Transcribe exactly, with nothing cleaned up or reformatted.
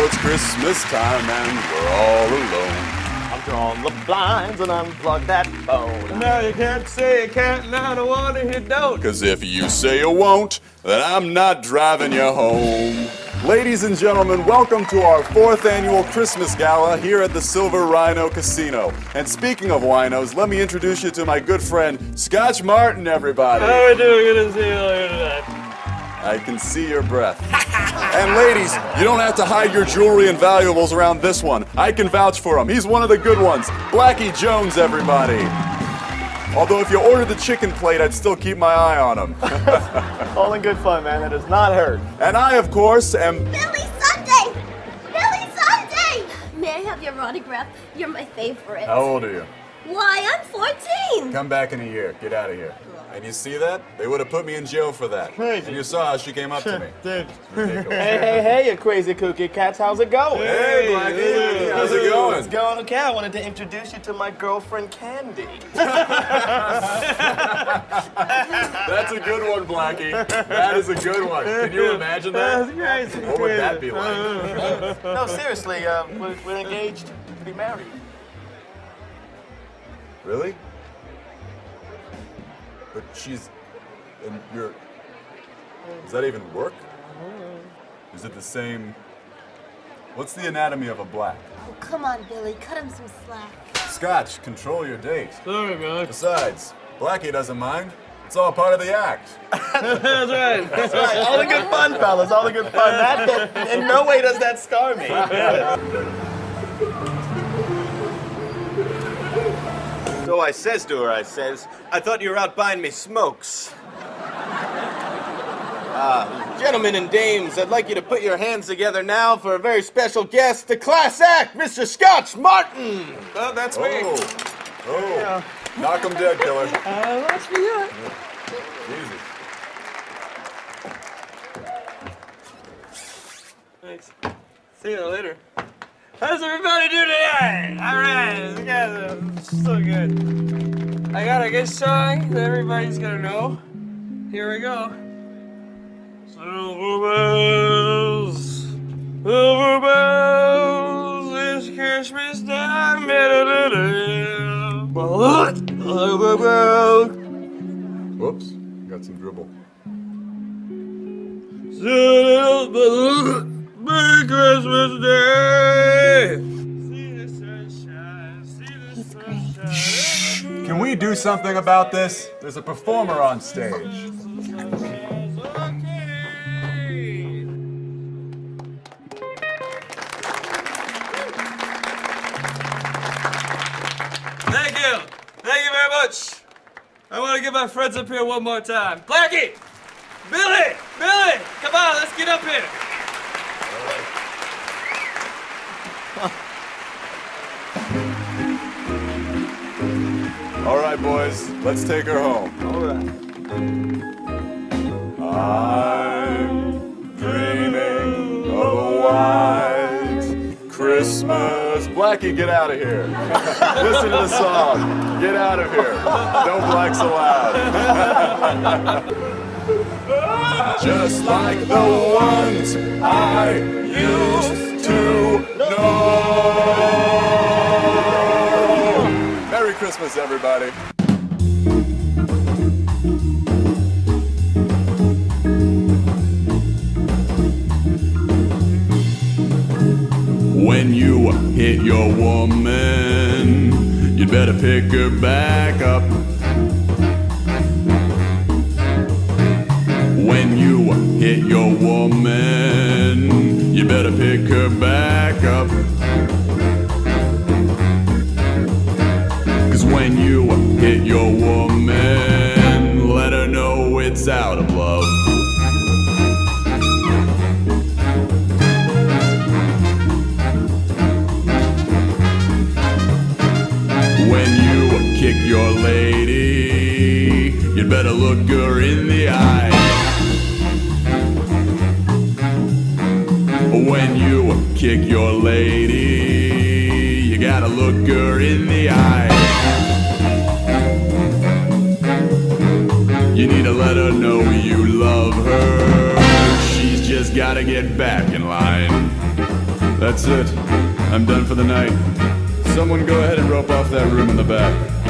know it's Christmas time and we're all alone. I've drawn the blinds and unplugged that phone. Now you can't say you can't, and I don't want to hear don't. Cause if you say you won't, then I'm not driving you home. Ladies and gentlemen, welcome to our fourth annual Christmas Gala here at the Silver Rhino Casino. And speaking of winos, let me introduce you to my good friend, Scotch Martin, everybody. How are we doing? Good to see you later tonight. I can see your breath. And ladies, you don't have to hide your jewelry and valuables around this one. I can vouch for him. He's one of the good ones. Blackie Jones, everybody. Although if you ordered the chicken plate, I'd still keep my eye on him. All in good fun, man. That does not hurt. And I, of course, am... Billy Sunday! Billy Sunday! May I have your autograph? You're my favorite. How old are you? Why, I'm fourteen! Come back in a year. Get out of here. And you see that? They would have put me in jail for that. Crazy. And you saw how she came up to me. Dude. Ridiculous. Hey, hey, hey, you crazy kooky cats. How's it going? Hey, Blackie. How's it going? It's going okay. I wanted to introduce you to my girlfriend, Candy. That's a good one, Blackie. That is a good one. Can you imagine that? That's crazy. What would that be like? No, seriously, uh, we're, we're engaged to be married. Really? But she's... and you're... Does that even work? Is it the same... What's the anatomy of a black? Oh, come on, Billy. Cut him some slack. Scotch, control your date. Sorry, man. Besides, Blackie doesn't mind. It's all part of the act. That's right. That's right. All the good fun, fellas. All the good fun. That, that, in no way does that scar me. So I says to her, I says, I thought you were out buying me smokes. Uh, gentlemen and dames, I'd like you to put your hands together now for a very special guest, the class act, Mister Scotch Martin. Oh, that's me. Oh. Oh. Yeah. Knock him dead, killer. Uh, that's for you. Jesus. Thanks. See you later. How's everybody doing tonight? All right, you guys are so good. I got a good song that everybody's gonna know. Here we go. Silver bells, silver bells, it's Christmas time. Silver bells. Whoops. Got some dribble. Silver bells. Merry Christmas Day! See the sunshine, see the sunshine. Can we do something about this? There's a performer on stage. Okay. Thank you. Thank you very much. I want to get my friends up here one more time. Blackie! Billy! Billy! Come on, let's get up here. All right, boys, let's take her home. All right. I'm dreaming of a white Christmas. Blackie, get out of here. Listen to the song. Get out of here. No blacks allowed. Just like the ones I used to know. Merry Christmas, everybody. When you hit your woman, you'd better pick her back up. When you hit your woman, you better pick her back up. Cause when you hit your woman, let her know it's out of love. When you kick your lady, you'd better look her in the eye. When you kick your lady, you gotta look her in the eye. You need to let her know you love her. She's just gotta get back in line. That's it. I'm done for the night. Someone go ahead and rope off that room in the back.